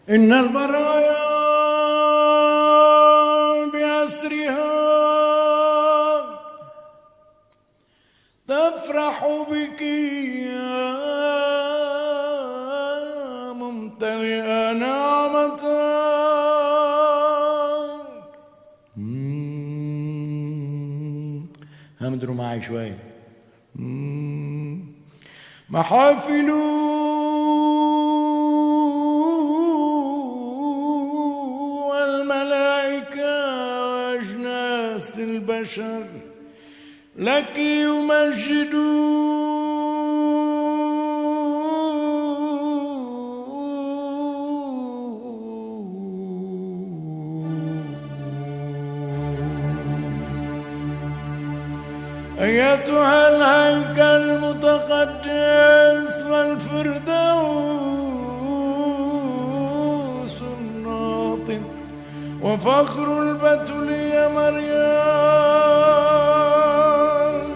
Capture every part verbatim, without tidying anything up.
إن البرايا بأسرها تفرح بك يا ممتلئ نعمة. همدروا معي شوي. محافل والملائكة وأجناس البشر لك يمجدون. أيتها الهيكل المتقدس والفردوس الناطق وفخر البتولية مريم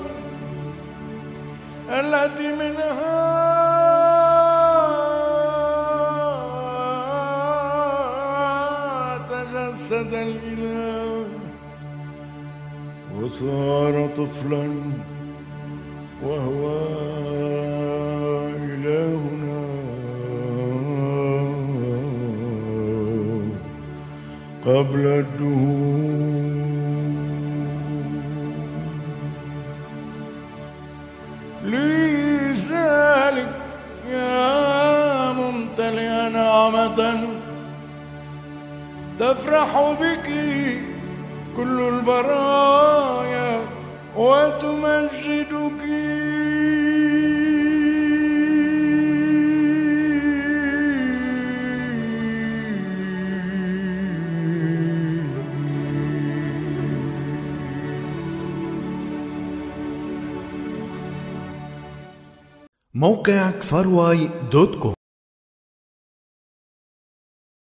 التي منها تجسد الإله وصار طفلا وهو إلهنا قبل الدهور. لذلك يا ممتلئ نعمة تفرح بك كل البرايا وتمجدك. موقع كفرواي دوت كوم